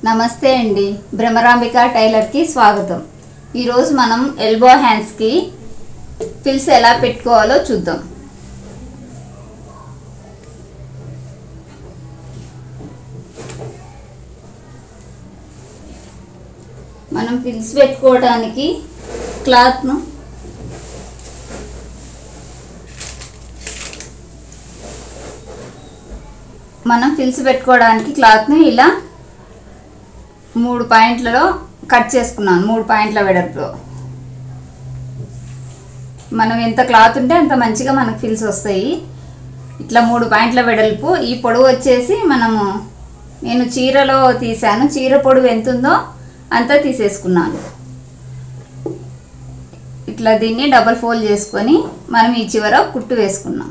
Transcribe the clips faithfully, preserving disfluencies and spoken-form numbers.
నమస్తే అండి, భ్రమరాంబిక టైలర్ కి స్వాగతం. ఈ రోజు మనం ఎల్బో హ్యాండ్స్ కి ఫిల్స్ ఎలా పెట్టుకోవాలో చూద్దాం. మనం ఫిల్స్ పెట్టుకోవడానికి క్లాత్ ను మనం ఫిల్స్ పెట్టుకోవడానికి క్లాత్ ని ఇలా మూడు పాయింట్లలో కట్ చేసుకున్నాను. మూడు పాయింట్ల వెడల్పులో మనం ఎంత క్లాత్ ఉంటే అంత మంచిగా మనకు ఫిల్స్ వస్తాయి. ఇట్లా మూడు పాయింట్ల వెడల్పు. ఈ పొడవు వచ్చేసి మనము నేను చీరలో తీసాను, చీర పొడవు ఎంత ఉందో అంతా తీసేసుకున్నాను. ఇట్లా దీన్ని డబల్ ఫోల్డ్ చేసుకొని మనం ఈ చివర కుట్టు వేసుకున్నాం.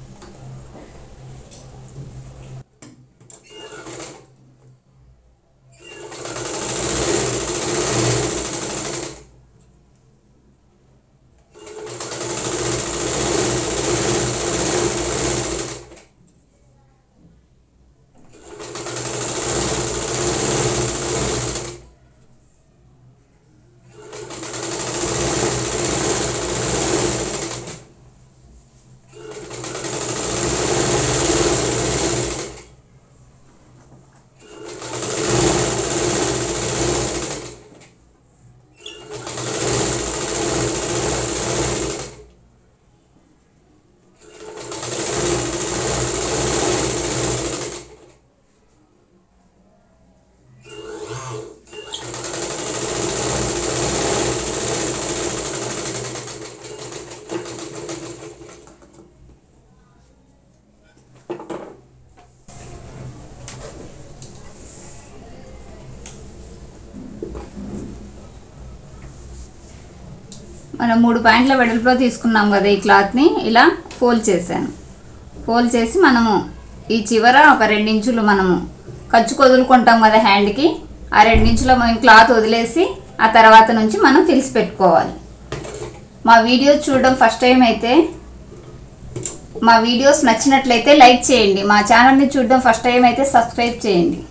మనం మూడు పాయింట్ల వెడల్పులో తీసుకున్నాం కదా, ఈ క్లాత్ని ఇలా ఫోల్డ్ చేశాను. ఫోల్డ్ చేసి మనము ఈ చివర ఒక రెండించులు మనము ఖర్చు వదులుకుంటాం కదా హ్యాండ్కి, ఆ రెండించుల మనం క్లాత్ వదిలేసి ఆ తర్వాత నుంచి మనం ఫిల్స్ పెట్టుకోవాలి. మా వీడియోస్ చూడడం ఫస్ట్ టైం అయితే మా వీడియోస్ నచ్చినట్లయితే లైక్ చేయండి. మా ఛానల్ని చూడడం ఫస్ట్ టైం అయితే సబ్స్క్రైబ్ చేయండి.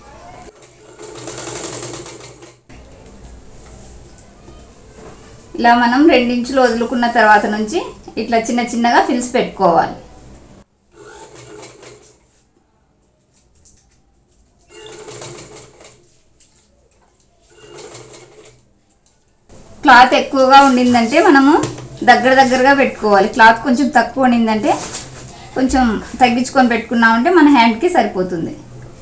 ఇలా మనం రెండించులు వదులుకున్న తర్వాత నుంచి ఇట్లా చిన్న చిన్నగా ఫిల్స్ పెట్టుకోవాలి. క్లాత్ ఎక్కువగా ఉండిందంటే మనము దగ్గర దగ్గరగా పెట్టుకోవాలి. క్లాత్ కొంచెం తక్కువ ఉండిందంటే కొంచెం తగ్గించుకొని పెట్టుకున్నామంటే మన హ్యాండ్కి సరిపోతుంది.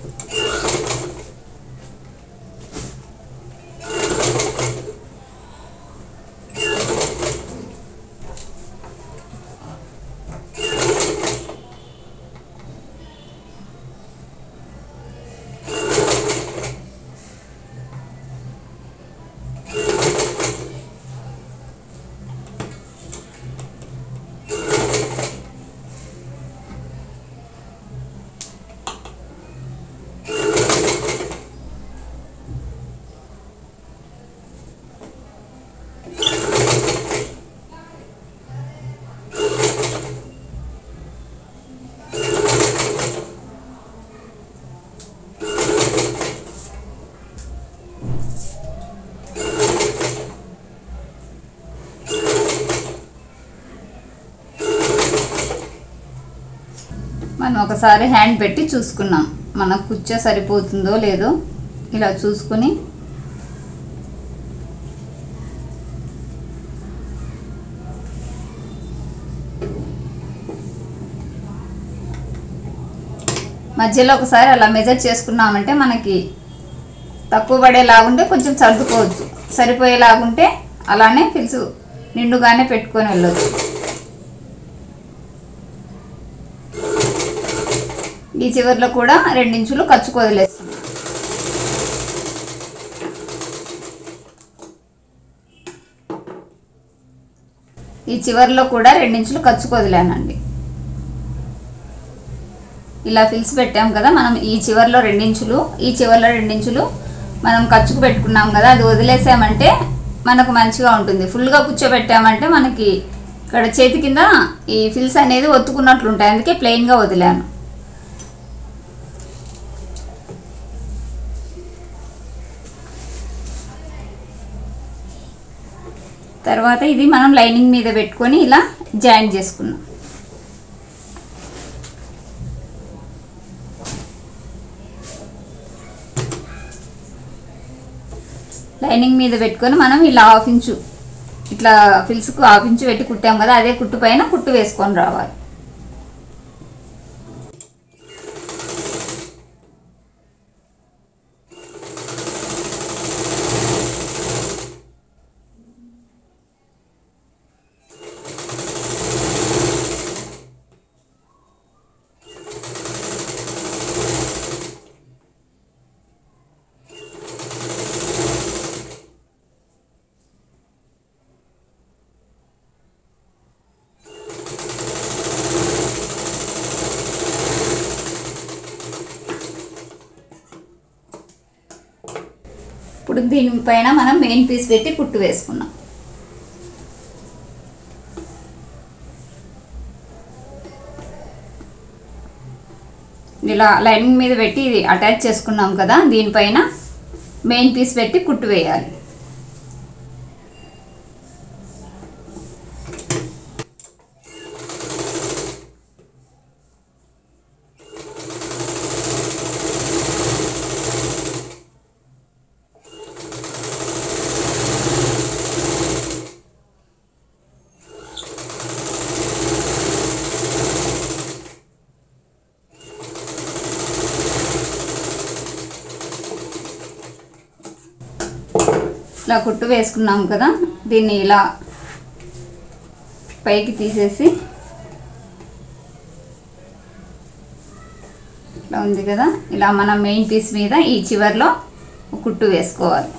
మనం ఒకసారి హ్యాండ్ పెట్టి చూసుకున్నాం మనకు కుచ్చ సరిపోతుందో లేదో. ఇలా చూసుకుని మధ్యలో ఒకసారి అలా మెజర్ చేసుకున్నామంటే మనకి తక్కువ పడేలాగుంటే కొంచెం సర్దుకోవచ్చు, సరిపోయేలాగుంటే అలానే ఫిల్స్ నిండుగానే పెట్టుకొని వెళ్ళొచ్చు. ఈ చివర్లో కూడా రెండించులు ఖర్చు వదిలేస్తున్నాం. ఈ చివర్లో కూడా రెండించులు ఖర్చు వదిలానండి. ఇలా ఫిల్స్ పెట్టాం కదా, మనం ఈ చివర్లో రెండించులు ఈ చివర్లో రెండించులు మనం ఖర్చుకు పెట్టుకున్నాం కదా, అది వదిలేసామంటే మనకు మంచిగా ఉంటుంది. ఫుల్గా కూర్చోబెట్టామంటే మనకి ఇక్కడ చేతి కింద ఈ ఫిల్స్ అనేది ఒత్తుకున్నట్లు ఉంటాయి, అందుకే ప్లెయిన్గా వదిలాను. తర్వాత ఇది మనం లైనింగ్ మీద పెట్టుకొని ఇలా జాయింట్ చేసుకున్నాం. లైనింగ్ మీద పెట్టుకొని మనం ఇలా హాఫ్ ఇంచు ఇట్లా ఫిల్స్కు హాఫ్ ఇంచు పెట్టి కుట్టాం కదా, అదే కుట్టు పైన కుట్టు వేసుకొని రావాలి. ఇప్పుడు దీనిపైన మనం మెయిన్ పీస్ పెట్టి కుట్టు వేసుకున్నాం. ఇలా లైనింగ్ మీద పెట్టి ఇది అటాచ్ చేసుకున్నాం కదా, దీనిపైన మెయిన్ పీస్ పెట్టి కుట్టు వేయాలి. ఇలా కుట్టు వేసుకున్నాం కదా, దీన్ని ఇలా పైకి తీసేసి ఇలా ఉంది కదా, ఇలా మనం మెయిన్ పీస్ మీద ఈ చివర్లో కుట్టు వేసుకోవాలి.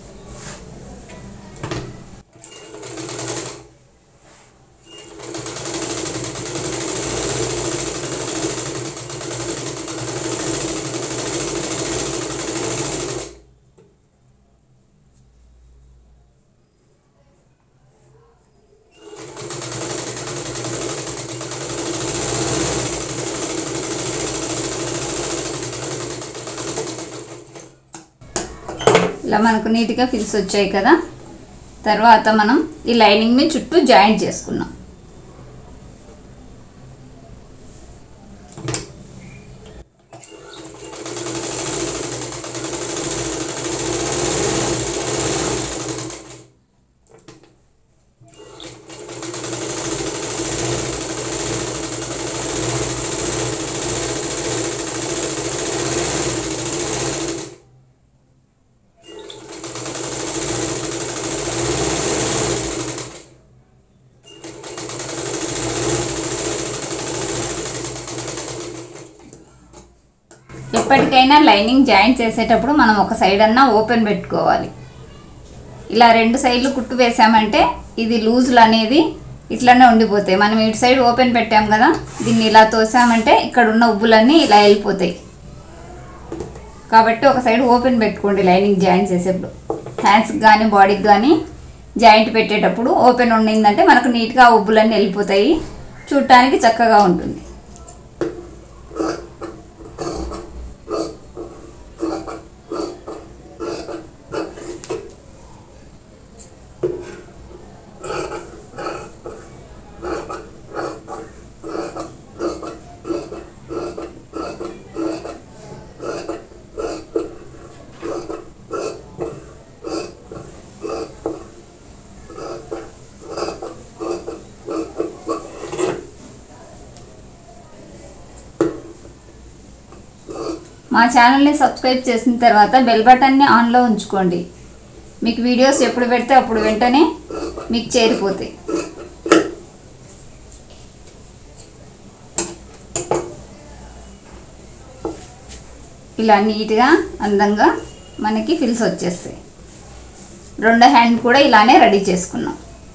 ఇలా మనకు నీట్గా ఫిల్స్ వచ్చాయి కదా, తర్వాత మనం ఈ లైనింగ్ని చుట్టూ జాయింట్ చేసుకున్నాం. ఎప్పటికైనా లైనింగ్ జాయింట్ చేసేటప్పుడు మనం ఒక సైడ్ అన్నా ఓపెన్ పెట్టుకోవాలి. ఇలా రెండు సైడ్లు కుట్టు వేసామంటే ఇది లూజులు అనేది ఇట్లానే ఉండిపోతాయి. మనం ఇటు సైడ్ ఓపెన్ పెట్టాం కదా, దీన్ని ఇలా తోసామంటే ఇక్కడ ఉన్న ఉబ్బులన్నీ ఇలా వెళ్ళిపోతాయి. కాబట్టి ఒక సైడ్ ఓపెన్ పెట్టుకోండి లైనింగ్ జాయింట్ చేసేటప్పుడు. హ్యాండ్స్కి కానీ బాడీకి కానీ జాయింట్ పెట్టేటప్పుడు ఓపెన్ ఉండిందంటే మనకు నీట్గా ఉబ్బులన్నీ వెళ్ళిపోతాయి, చూడటానికి చక్కగా ఉంటుంది. మా ఛానల్ని సబ్స్క్రైబ్ చేసిన తర్వాత బెల్ బటన్ని ఆన్లో ఉంచుకోండి. మీకు వీడియోస్ ఎప్పుడు పెడితే అప్పుడు వెంటనే మీకు చేరిపోతాయి. ఇలా నీట్గా అందంగా మనకి ఫిల్స్ వచ్చేస్తాయి. రెండో హ్యాండ్ కూడా ఇలానే రెడీ చేసుకున్నాం.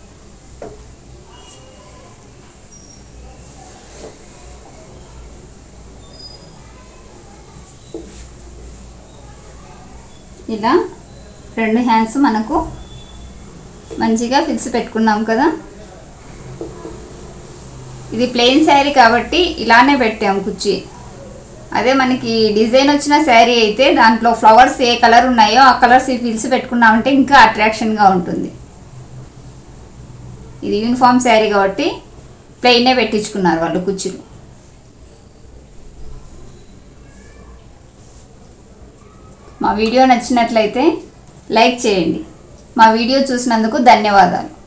ఇలా రెండు హ్యాండ్స్ మనకు మంచిగా ఫిల్స్ పెట్టుకున్నాం కదా. ఇది ప్లెయిన్ శారీ కాబట్టి ఇలానే పెట్టాము కుర్చీ. అదే మనకి డిజైన్ వచ్చిన శారీ అయితే దాంట్లో ఫ్లవర్స్ ఏ కలర్ ఉన్నాయో ఆ కలర్స్ ఈ ఫిల్స్ పెట్టుకున్నామంటే ఇంకా అట్రాక్షన్గా ఉంటుంది. ఇది యూనిఫామ్ శారీ కాబట్టి ప్లెయినే పెట్టించుకున్నారు వాళ్ళు కుర్చీలు. మా వీడియో నచ్చినట్లయితే లైక్ చేయండి. మా వీడియో చూసినందుకు ధన్యవాదాలు.